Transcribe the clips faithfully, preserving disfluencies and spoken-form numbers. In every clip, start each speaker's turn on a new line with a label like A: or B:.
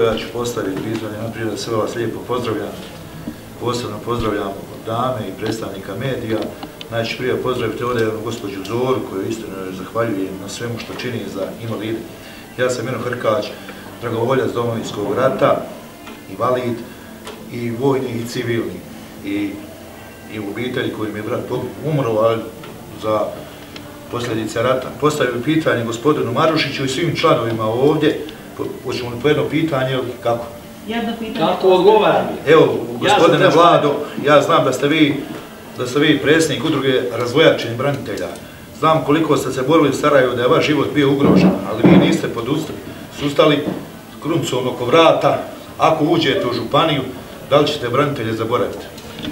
A: ja ću postaviti pitanje, naprijed da sve vas lijepo pozdravljam, posebno pozdravljam dame i predstavnika medija. Znači, prije pozdraviti ovdje gospođu Zoru, koju istino zahvaljujem na svemu što čini za invalide. Ja sam Miro Hrkać, dragovoljac Domovinskog rata, invalid, i vojni i civilni, i, i u obitelji koji mi je brat umro, ali za posljedice rata. Postavio pitanje gospodinu Marušiću i svim članovima ovdje, po, hoćemo li po jedno pitanje ili kako?
B: Jedno pitanje.
C: Kako odgovaram?
A: Evo, gospodine ja Vlado, ja znam da ste vi, da ste vi predsjednik udruge razvojačenih branitelja. Znam koliko ste se borili u Sarajevu da je vaš život bio ugrožen, ali vi niste sustali kruncom oko vrata. Ako uđete u županiju, da li ćete branitelje zaboraviti?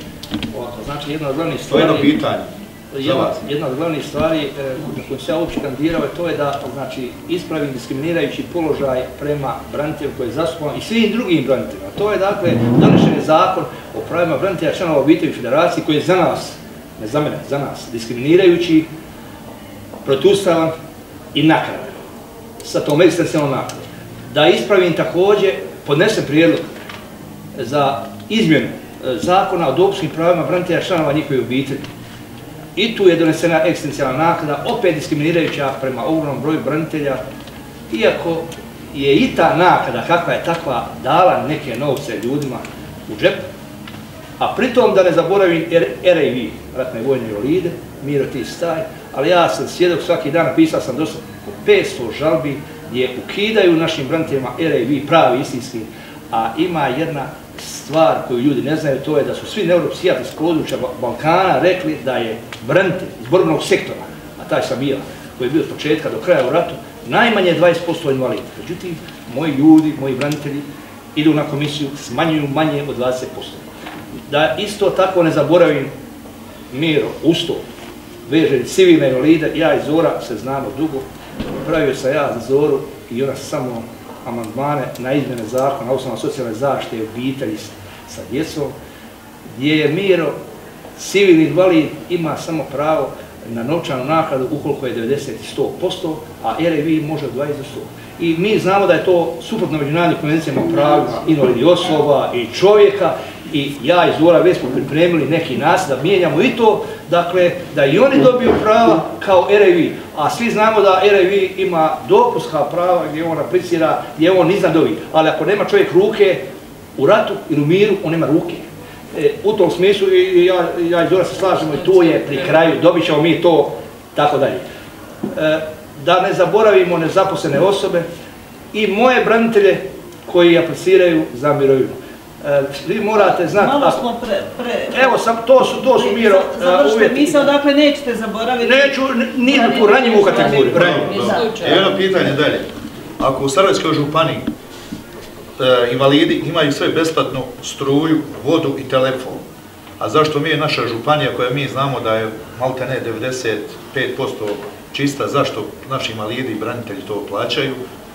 C: Znači, jedna od glavnih stvari...
A: To je jedno pitanje.
C: Jedna, jedna od glavnih stvari e, na koju se ja uopće kandidirao je to je da, znači, ispravim diskriminirajući položaj prema branitelju koji je zastupan i svim drugim braniteljima. To je, dakle, donešen je zakon o pravima branitelja članova obitelji federacije koji je za nas, ne za mene, za nas, diskriminirajući, protustavan i nakaradan sa tom egzistencijalnom nakladom. Da ispravim također, podnesem prijedlog za izmjenu zakona o dopunskim pravima branitelja članova njihove obitelji. I tu je donesena egzistencijalna naknada, opet diskriminirajuća prema ogromnom broju branitelja, iako je i ta naknada, kakva je takva, dala neke novce ljudima u džep, a pritom da ne zaboravim R A V, ratne vojne invalide, Miro ti staj, ali ja sam svjedok svaki dan, napisao sam dosta petsto žalbi gdje ukidaju našim braniteljima R A V pravi istinski, a ima jedna stvar koju ljudi ne znaju, to je da su svi neuropsijatri s područja Balkana rekli da je branitelj iz borbenog sektora, a taj sam ja, koji je bio od početka do kraja u ratu, najmanje dvadeset posto invalida. Međutim, moji ljudi, moji branitelji idu na komisiju, smanjuju manje od dvadeset posto. Da isto tako ne zaboravim Miro, usto, veže civilne invalide, ja i Zora se znamo dugo, pravio sam ja za Zoru i ona samo amandmane na izmjene zakona, osnovna socijalne zaštite obitelji sa djecom, gdje je Miro, civilni invalid, ima samo pravo na novčanu naknadu ukoliko je devedeset do sto posto, a R A V može od dvadeset do sto. I mi znamo da je to suprotno međunarodnim konvencijama o pravima invalidnih osoba i čovjeka, i ja i Zora već smo pripremili neki nas da mijenjamo i to, dakle, da i oni dobiju prava kao R A V, a svi znamo da R A V ima dopunska prava gdje on aplicira, gdje on iznad ovih, ali ako nema čovjek ruke u ratu ili u miru, on nema ruke. E, u tom smislu i ja, ja i Zora se slažemo i to je pri kraju, dobit ćemo mi to, tako dalje. E, da ne zaboravimo nezaposlene osobe i moje branitelje koji apliciraju za mirovinu. E, vi morate znati...
B: Malo smo pre... pre...
C: Evo, sam, to su, to su Miro uh, uvjeti.
B: Misao, dakle, nećete zaboraviti...
C: Neću, nije tu ranjivu kategoriju.
A: Jedno pitanje dalje. Ako u Sarajevskoj županiji e, invalidi imaju sve besplatnu struju, vodu i telefon, a zašto mi je naša županija koja mi znamo da je malte ne devedeset pet posto čista, zašto naši invalidi i branitelji to plaćaju?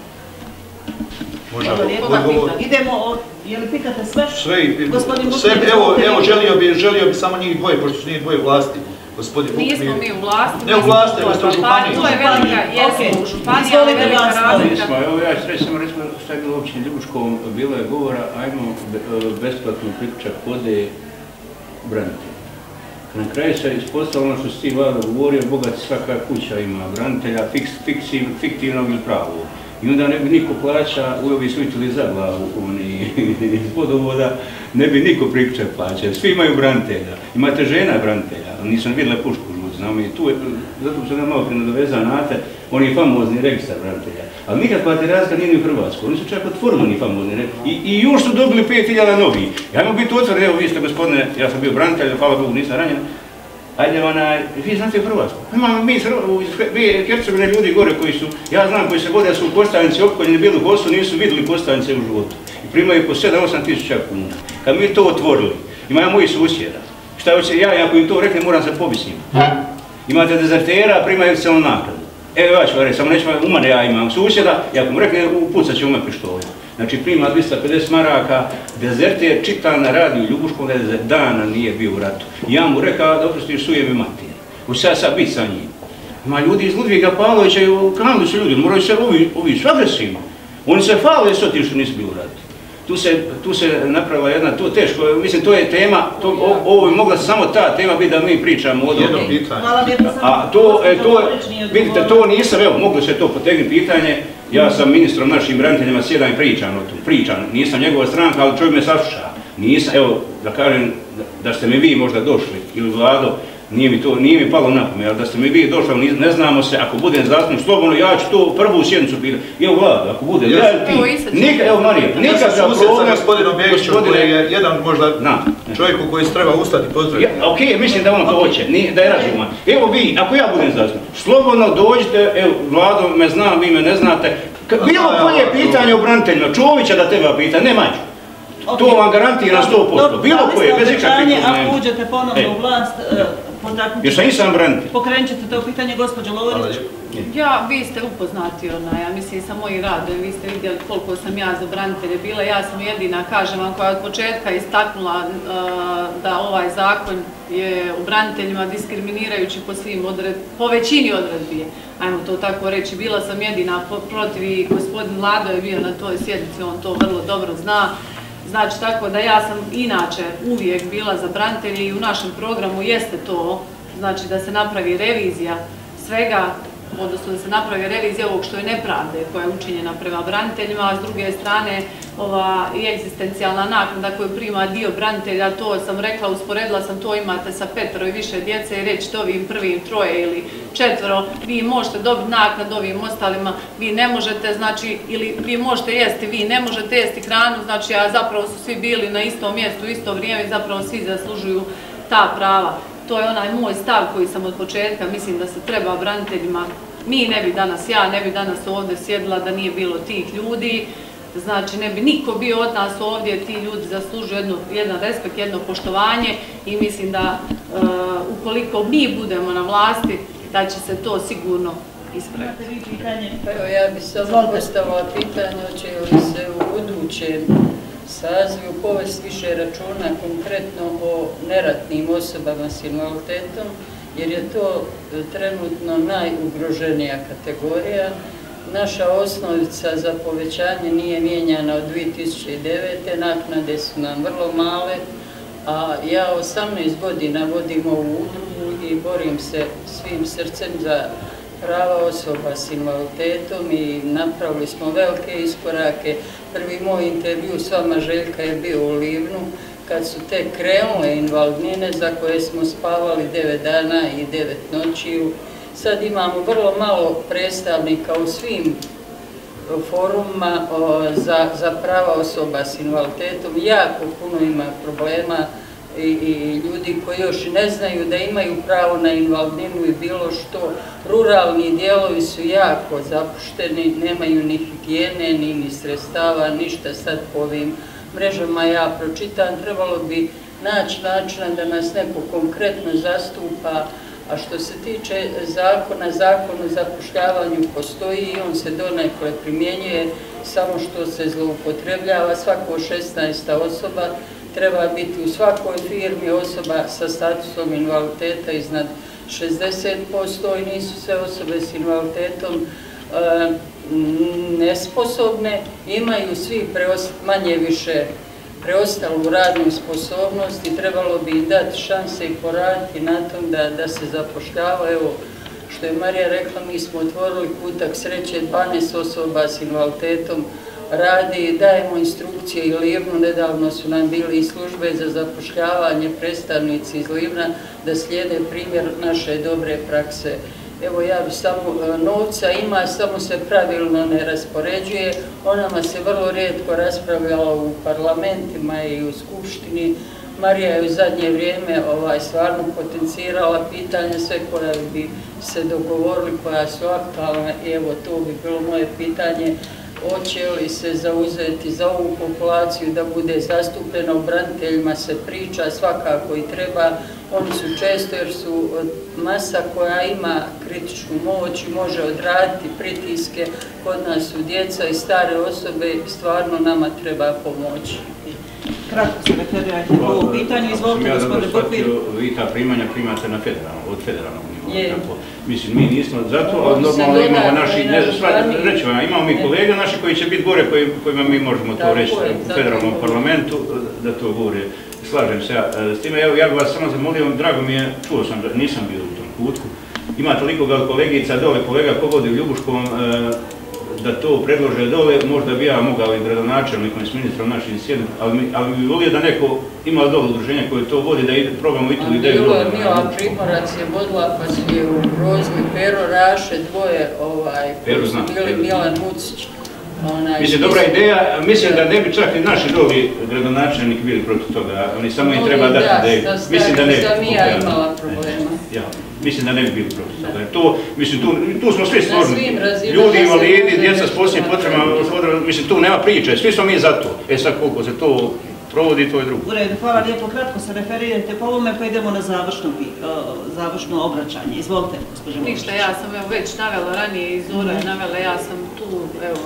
A: Možda odgovor.
B: Idemo, je li pitate sve?
A: Sve, sve, evo, evo želio bi, želio bi samo njih dvoje, pošto su njih dvoje vlasti.
D: Nismo mi u vlasti.
A: Ne u vlasti, nego ste u županiji.
D: To je velika, jesmo u županiji, ali velika razlika.
E: Evo ja ću reći samo recimo šta je bilo u općini Ljubuškom, bilo je govora, ajmo besplatno priključak vode branitelja. Na kraju se ispostavilo ono što si ti Vlada govorio, bogati svaka kuća ima branitelja, fiktivnog ili pravog. I onda ne bi niko plaća, u ovi su itili za glavu, oni iz vodovoda, ne bi niko priključak plaćao. Svi imaju branitelja. Imate žena branitelja, ali nisam vidjela pušku žuti, znamo i tu je, zato sam ga malo prinadovezao Nate, on je famozni registar branitelja. Ali nikakva terazka nije ni u Hrvatskoj, oni su čak otvorili ni famozni registar. I, I još su dobili pet hiljada novih. Ajmo biti otvoreni, evo vi ste gospodine, ja sam bio branitelj, hvala Bogu, nisam ranjen. Ajde, onaj, vi znate u Hrvatsku. Imamo mi iz Hercegovine ljudi gore koji su, ja znam koji se vode da su u postavnici opkoljeni bili u Bosu, nisu vidjeli postavnice u životu. I primaju po sedam osam tisuća kuna. Kad mi to otvorili, imaju moji susjeda. Šta hoće, ja ako im to rekne, moram se pobiti s njima. Imate dezertera, primaju se on nakladu. Evo ja ću vam reći, samo neću vam, umane ja imam susjeda, i ako mu rekne, upucat će ume pištolju. Znači prima dvjesto pedeset maraka, dezerter čita na radiju Ljubuškom da je dana nije bio u ratu. Ja mu rekao da oprostiš suje mi mater. Hoće sad sad biti sa njim. Ima ljudi iz Ludviga Pavlovića i u Kanadu su ljudi, moraju se ovi, ovi su agresivni. Oni se fale s otim što nisu bili u ratu. Tu se, tu se napravila jedna, to teško, mislim to je tema, to, o, ovo bi mogla samo ta tema biti da mi pričamo o
A: Jedno pitanje.
B: Hvala lijepo.
E: A to, e, to, vidite, to nisam, evo, moglo se to potegnuti pitanje, ja sam ministrom našim braniteljima sjedam i pričam o tom, pričam, nisam njegova stranka, ali čovjek me sasluša. Nisam, evo, da kažem, da, da ste mi vi možda došli, ili Vlado, nije mi to, nije mi palo na pamet, ali da ste mi vi došli, ne znamo se, ako budem zastupnik slobodno, ja ću to prvu sjednicu pitati. Evo Vlado, ako bude, ja ti, nikad, evo Marija, nikad
A: ja sam
E: za problem,
A: sa gospodinom Begićem, koji je jedan možda
E: na,
A: čovjek u koji se treba ustati i pozdraviti.
E: Ja, ok, mislim da on to hoće, nije, da je razuman. Evo vi, ako ja budem zastupnik, slobodno dođite, evo Vlado me zna, vi me ne znate, bilo koje pitanje o braniteljima, Čovića da teba pita, ne mađu. Okay. To vam garantira sto posto, bilo koje, bez ikakvih problema.
B: Ako uđete ponovno e. u vlast, potaknut
E: ćete... Jer sam branitelj.
B: Pokrenut ćete to pitanje, gospođo Lovrić.
D: Ja, vi ste upoznati ona, ja mislim sa mojim radom, vi ste vidjeli koliko sam ja za branitelje bila, ja sam jedina, kažem vam, koja od početka istaknula uh, da ovaj zakon je u braniteljima diskriminirajući po svim odred, po većini odredbi, ajmo to tako reći, bila sam jedina protiv i gospodin Vlado je bio na toj sjednici, on to vrlo dobro zna. Znači, tako da ja sam inače uvijek bila za branitelje i u našem programu jeste to, znači da se napravi revizija svega, odnosno da se napravi revizija ovog što je nepravde koja je učinjena prema braniteljima, a s druge strane ova i egzistencijalna naknada koju prima dio branitelja, to sam rekla, usporedila sam to, imate sa petero i više djece i reći ovim prvim troje ili četvero, vi možete dobiti naknadu ovim ostalima, vi ne možete, znači, ili vi možete jesti, vi ne možete jesti hranu, znači, a zapravo su svi bili na istom mjestu, u isto vrijeme, zapravo svi zaslužuju ta prava. To je onaj moj stav koji sam od početka, mislim da se treba braniteljima, mi ne bi danas, ja ne bi danas ovdje sjedila da nije bilo tih ljudi, znači ne bi niko bio od nas ovdje, ti ljudi zaslužuju jedno, jedan respekt, jedno poštovanje i mislim da uh, ukoliko mi budemo na vlasti, da će se to sigurno ispraviti.
F: Evo, ja bih samo postavila pitanje, hoće li se u budućem sazivu povesti više računa konkretno o neratnim osobama s invaliditetom, jer je to trenutno najugroženija kategorija. Naša osnovica za povećanje nije mijenjana od dvije tisuće devete. naknade su nam vrlo male, a ja osamnaest godina vodim ovu udrugu i borim se svim srcem za prava osoba s invaliditetom i napravili smo velike iskorake. Prvi moj intervju s vama, Željka, je bio u Livnu, kad su te krenule invalidnine za koje smo spavali devet dana i devet noćiju. Sad imamo vrlo malo predstavnika u svim forumima za, za prava osoba s invaliditetom. Jako puno ima problema i, i ljudi koji još ne znaju da imaju pravo na invalidninu i bilo što. Ruralni dijelovi su jako zapušteni, nemaju ni higijene, ni, ni sredstava, ništa. Sad po ovim mrežama ja pročitam, trebalo bi naći načina da nas neko konkretno zastupa. A što se tiče zakona, zakon o zapošljavanju postoji i on se donekle primjenjuje, samo što se zloupotrebljava. Svako šesnaesta osoba treba biti u svakoj firmi osoba sa statusom invaliditeta iznad šezdeset posto i nisu sve osobe s invaliditetom e, nesposobne, imaju svi manje više preostalu radnu sposobnost i trebalo bi im dati šanse i poraditi na tom da, da se zapošljava. Evo, što je Marija rekla, mi smo otvorili kutak sreće, dvanaest osoba s invaliditetom radi, dajemo instrukcije i Livnu, nedavno su nam bili i službe za zapošljavanje, predstavnici iz Livna, da slijede primjer naše dobre prakse. Evo, ja bi samo, novca ima, samo se pravilno ne raspoređuje, o nama se vrlo rijetko raspravljala u parlamentima i u skupštini. Marija je u zadnje vrijeme ovaj, stvarno potencirala pitanja sve koja bi se dogovorili, koja su aktualna i evo to bi bilo moje pitanje. Hoće li se zauzeti za ovu populaciju da bude zastupljena, u braniteljima se priča svakako i treba, oni su često jer su masa koja ima kritičnu moć i može odraditi pritiske, kod nas su djeca i stare osobe, stvarno nama treba pomoći.
B: kratko se referirajte po ovom pitanju. Izvolite, gospodine Bukvir.
E: Vi ta primanja primate na federalnom, od federalnog nivoa. Mislim, mi nismo zato, ali normalno imamo naši, reći vam, imamo mi kolega naši koji će biti gore, kojima mi možemo to reći u federalnom parlamentu, da to govore. Slažem se ja s time, evo ja bih vas samo zamolio, drago mi je, čuo sam da nisam bio u tom kutku, ima toliko ga kolegica dole, kolega Pogodi u Ljubuškom, da to predlože dole, možda bi ja mogao i gradonačelnikom i s ministrom našim sjediti, ali bi volio da neko ima dole udruženja koje to vodi, da probamo i tu ideju.
F: Bilo je Mila Primorac je vodila, pa su je u Rozmi Pero Raše, dvoje koji su bili Milan Mucić.
E: Mislim, dobra ideja, mislim da ne bi čak i naši doli gradonačelnik bili protiv toga, oni samo im treba dati ideju. Mislim da ne bi.
F: Sam i ja imala problema.
E: Mislim da ne bi bili protiv toga. Mislim, tu smo svi složni. Ljudi, invalidi, djeca s posebnim potrebama, mislim, tu nema priče, svi smo mi za to. E sad koliko se to provodi, to je drugo.
B: U redu, hvala lijepo, kratko se referirajte po ovome, pa idemo na završno obraćanje. Izvolite, gospođo Mošić.
D: Ništa, ja sam već navela ranije i Zora je navela, ja sam tu, evo,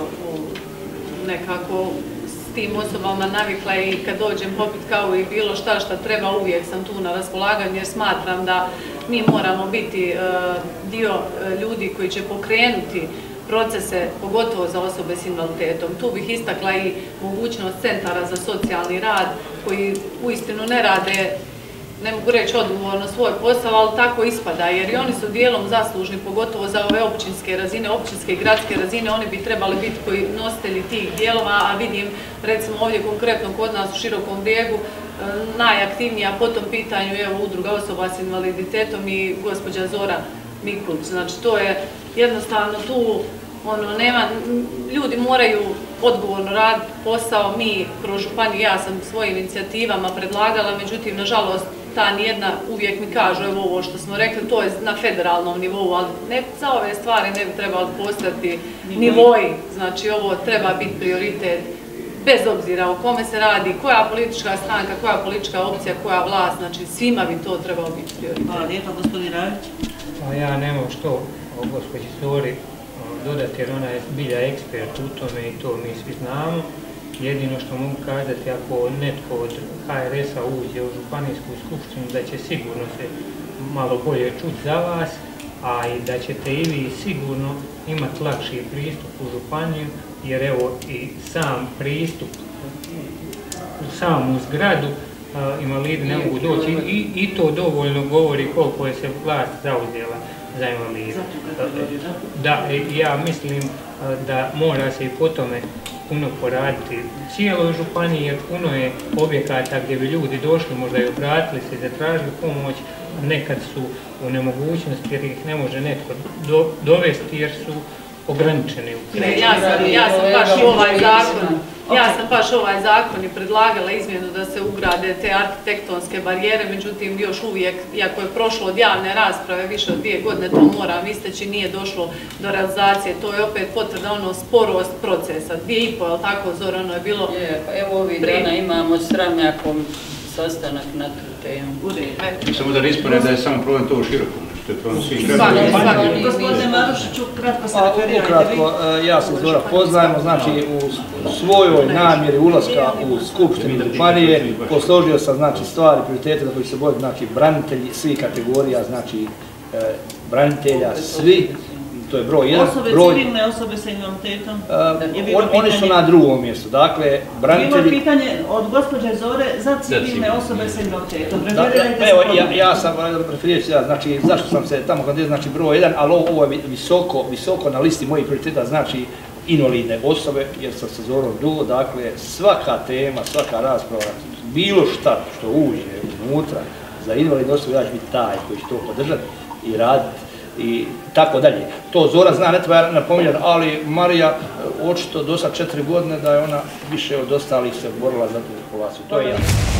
D: nekako s tim osobama navikla i kad dođem popit kao i bilo šta šta treba, uvijek sam tu na raspolaganju jer smatram da mi moramo biti dio ljudi koji će pokrenuti procese, pogotovo za osobe s invaliditetom. Tu bih istakla i mogućnost centara za socijalni rad koji uistinu ne rade, ne mogu reći odgovorno svoj posao, ali tako ispada, jer i oni su dijelom zaslužni, pogotovo za ove općinske razine, općinske i gradske razine, oni bi trebali biti koji nositelji tih dijelova, a vidim recimo ovdje konkretno kod nas u Širokom Brijegu najaktivnija po tom pitanju je udruga osoba s invaliditetom i gospođa Zora Mikulić. Znači to je jednostavno tu, ono, nema, ljudi moraju odgovorno raditi posao, mi kroz županiju, ja sam svojim inicijativama predlagala, međutim, nažalost, ta nijedna uvijek mi kažu, evo ovo što smo rekli, to je na federalnom nivou, ali za ove stvari ne bi trebali postati nivoji, znači ovo treba biti prioritet, bez obzira o kome se radi, koja politička stranka, koja politička opcija, koja vlast, znači svima bi to trebalo biti prioritet.
B: Hvala lijepa, gospodin Ravić.
G: Ja nemam što o gospođi Zori dodati jer ona je bilja ekspert u tome i to mi svi znamo. Jedino što mogu kazati, ako netko od H R S-a uđe u Županijsku skupštinu, da će sigurno se malo bolje čuti za vas, a i da ćete i vi sigurno imati lakši pristup u Županiju, jer evo i sam pristup u samu zgradu invalidi ne mogu doći i to dovoljno govori koliko je se vlast zauzela za invalide. Da, ja mislim da mora se i po tome puno poraditi cijeloj županiji, jer puno je objekata gdje bi ljudi došli, možda i obratili se i zatražili pomoć, nekad su u nemogućnosti jer ih ne može netko dovesti jer su ograničeni.
D: Ja sam baš ovaj zakon Ja sam baš ovaj zakon i predlagala izmjenu da se ugrade te arhitektonske barijere, međutim još uvijek, iako je prošlo od javne rasprave više od dvije godine, to moram isteći, nije došlo do realizacije. To je opet potvrda ono sporost procesa. Dvije i pol, tako Zorano je bilo...
F: Evo ovih dana imamo s Ramljakom sastanak na tu temu.
E: Samo da ne ispane da je samo problem to u Širokom.
B: Gospodine Marušiću, kratko se referirajte.
C: Ukratko, ja se Zora poznajemo, znači u svojoj namjeri ulaska u Skupštinu županije posložio sam znači stvari, prioritete za koji se bojim, znači branitelji svih kategorija, znači branitelja, svi, to je broj jedan.
B: Osobe, civilne osobe sa invaliditetom?
C: Oni su na drugom mjestu, dakle, branitelji...
B: Bilo pitanje od gospođe Zore za civilne osobe sa invaliditetom.
C: Evo, ja sam, referirat ću ja, znači, zašto sam se tamo kandidat, znači broj jedan, ali ovo je visoko, visoko na listi mojih prioriteta, znači invalidne osobe, jer sam se Zorom dugo, dakle, svaka tema, svaka rasprava, bilo šta što uđe unutra za invalidne osobe, ja ću biti taj koji će to podržati i raditi i tako dalje. To Zora zna, ne treba napominjati, ali Marija očito do sad četiri godine da je ona više od ostalih se borila za tu populaciju. To je jasno.